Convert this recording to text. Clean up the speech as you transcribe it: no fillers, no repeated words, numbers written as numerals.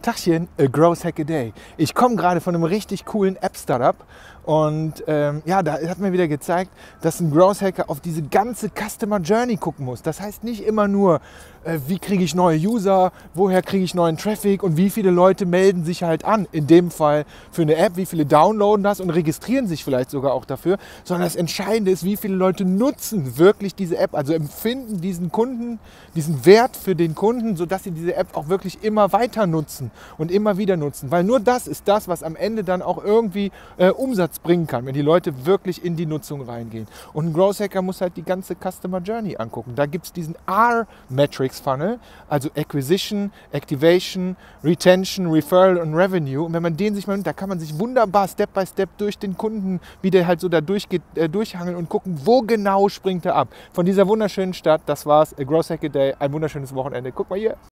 Tachchen, a Growth Hack a Day. Ich komme gerade von einem richtig coolen App-Startup und ja, da hat mir wieder gezeigt, dass ein Growth Hacker auf diese ganze Customer Journey gucken muss. Das heißt nicht immer nur, wie kriege ich neue User, woher kriege ich neuen Traffic und wie viele Leute melden sich halt an. In dem Fall für eine App, wie viele downloaden das und registrieren sich vielleicht sogar auch dafür, sondern das Entscheidende ist, wie viele Leute nutzen wirklich diese App, also empfinden diesen Kunden, diesen Wert für den Kunden, sodass sie diese App auch wirklich immer weiter nutzen und immer wieder nutzen. Weil nur das ist das, was am Ende dann auch irgendwie Umsatz bringen kann, wenn die Leute wirklich in die Nutzung reingehen. Und ein Growth Hacker muss halt die ganze Customer Journey angucken. Da gibt es diesen R-Metrics Funnel, also Acquisition, Activation, Retention, Referral und Revenue. Und wenn man den sich mal nimmt, da kann man sich wunderbar Step by Step durch den Kunden, wie der halt so da durchgeht, durchhangeln und gucken, wo genau springt er ab. Von dieser wunderschönen Stadt, das war's, A Growth Hack a Day, ein wunderschönes Wochenende. Guck mal hier.